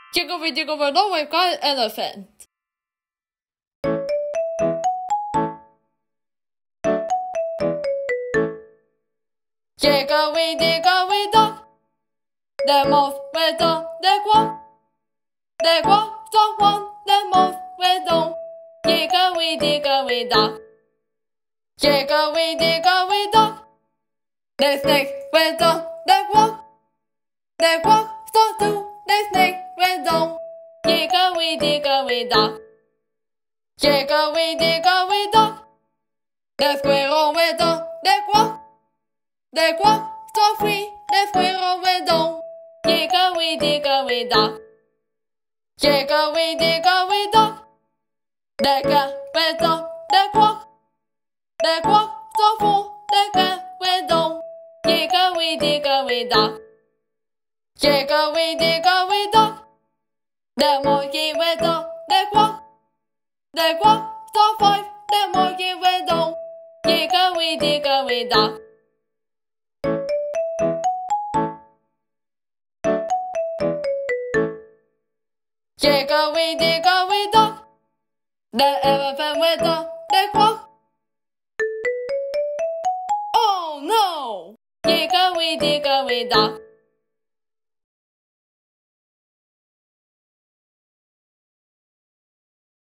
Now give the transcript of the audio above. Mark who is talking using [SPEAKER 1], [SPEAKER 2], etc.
[SPEAKER 1] Dickory, Dickory, long way, Cyan Elephant. Dickory, Dickory, dog. The mouse went on the quack. The quack, the one, the mouse went on. Dickory, Dickory, dog. Dickory, Dickory, dog. The snake went on the quack. The quack, so too, the snake went on. Dickory, Dickory, dog. Hickory, Dickory, dog. The squirrel went on the quack. The quack, so free, the squirrel went on. Hickory, Dickory, dog. Hickory, Dickory, dog. The cat went on the quack. The quack, so full, the cat went on. Hickory, Dickory, dog. Hickory, Dickory, dog. The monkey went on the quack. The quack, so five, the monkey went on. Hickory, Dickory, dog. Hickory, Dickory, dog. The elephant went on the quack. Oh no! Hickory, Dickory, dog.